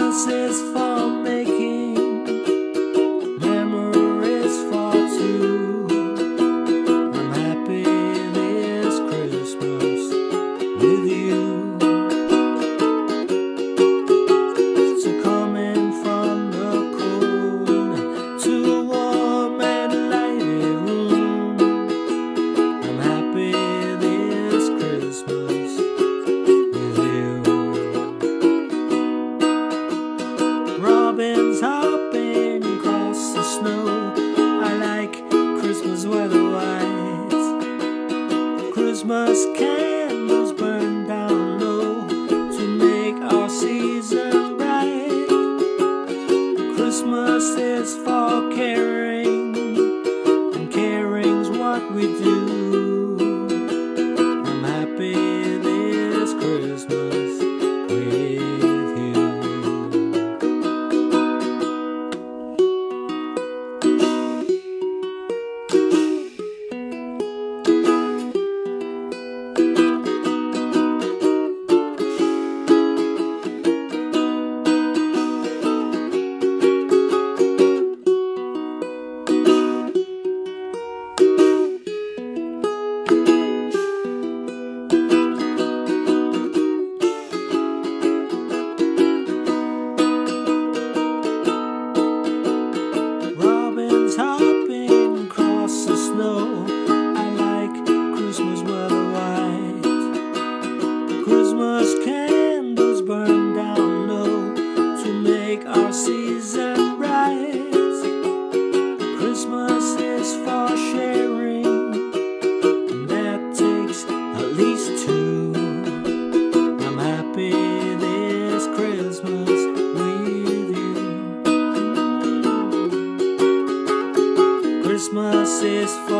Christmas is for making memories for two. I'm happy this Christmas with you. So coming from the cold to a warm and lighted room, I'm happy this Christmas with you. Robins hopping across the snow, I like Christmas weather white. Christmas candles burn down low to make our season bright. Christmas is for caring, and caring's what we do. I'm happy this Christmas with you. Hopping across the snow, I like Christmas weather white. Christmas candles burn down low to make our season bright. Christmas is for sharing, and that takes at least two. I'm happy this Christmas with you. Christmas is for